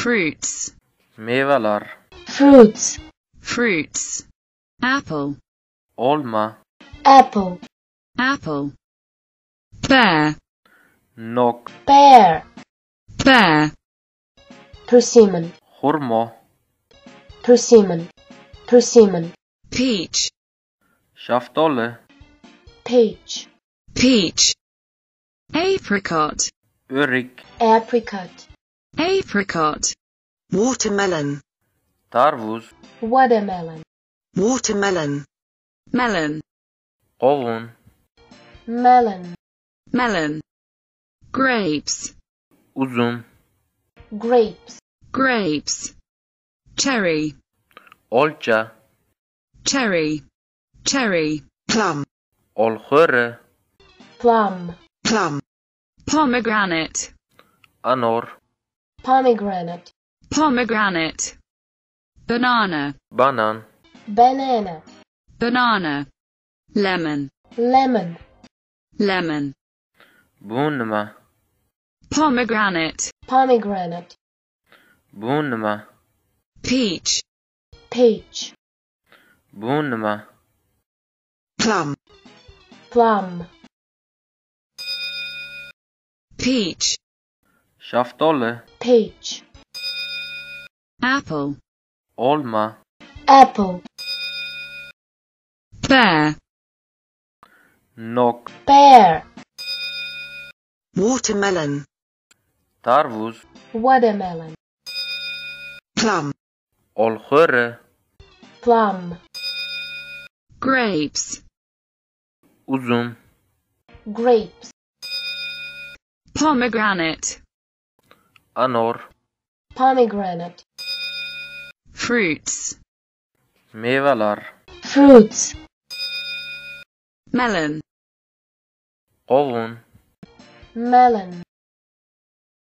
fruits, mevalar, fruits, fruits, apple, olma, apple, apple, pear, nok, pear, pear, persimmon, hurmo, persimmon, persimmon, peach, shaftoli, peach, peach, apricot, örik, apricot, apricot, watermelon, tarvuz, watermelon, watermelon, melon, qovun, melon, melon, grapes, uzum, grapes, grapes, cherry, olcha, cherry, cherry, plum, olxo'ri, plum, plum, pomegranate, anor, pomegranate, pomegranate, banana, banan, banana, banana, lemon, lemon, lemon, bu nima, pomegranate, pomegranate, bu nima, peach, peach, bu nima, plum, plum, peach, shaftoli, peach, apple, olma, apple, pear, nok, pear, watermelon, tarvuz, watermelon, plum, olxo'ri, plum, grapes, uzum, grapes, pomegranate, anor, pomegranate, fruits, mevalar, fruits, melon, qovun, melon,